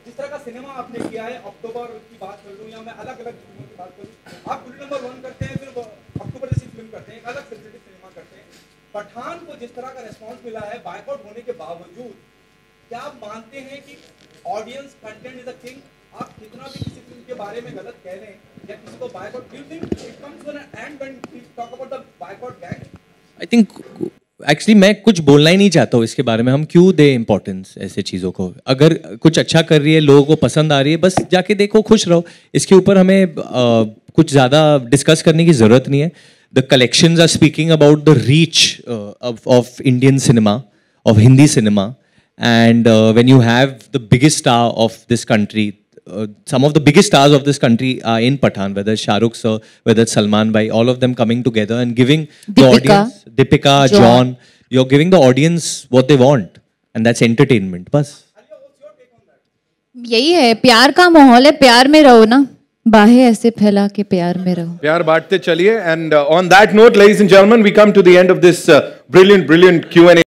जिस तरह का सिनेमा आपने किया है, अक्टूबर की बात कर लूं या मैं अलग अलग फिल्मों की बात करूं, आप फिल्म नंबर 1 करते हैं, फिर अक्टूबर जैसी फिल्म करते हैं, एक अलग सेंसिटिव सिनेमा करते हैं। पठान को जिस तरह का रिस्पांस मिला है बायकॉट होने के बावजूद, क्या आप मानते हैं कि audience content is a king? आप कितना भी किसी फिल्म के बारे में गलत कह लें या किसी को boycott, do you think it comes to an end when we talk about the boycott gang? I think actually मैं कुछ बोलना ही नहीं चाहता हूँ इसके बारे में। हम क्यों दे इम्पोर्टेंस ऐसे चीज़ों को? अगर कुछ अच्छा कर रही है, लोगों को पसंद आ रही है, बस जाके देखो, खुश रहो। इसके ऊपर हमें कुछ ज़्यादा डिस्कस करने की ज़रूरत नहीं है। The collections are speaking about the reach of Indian cinema, of Hindi cinema, and when you have the biggest star of this country, some of the biggest stars of this country are in Pathan, whether it's Shah Rukh sir, whether it's Salman bhai, all of them coming together and giving the audience, Deepika, John, you're giving the audience what they want, and that's entertainment. बस यही है, प्यार का माहौल है, प्यार में रहो ना, बाहें ऐसे फैला के प्यार में रहो, प्यार बांटते चलिए. And on that note, ladies and gentlemen, we come to the end of this brilliant Q&A.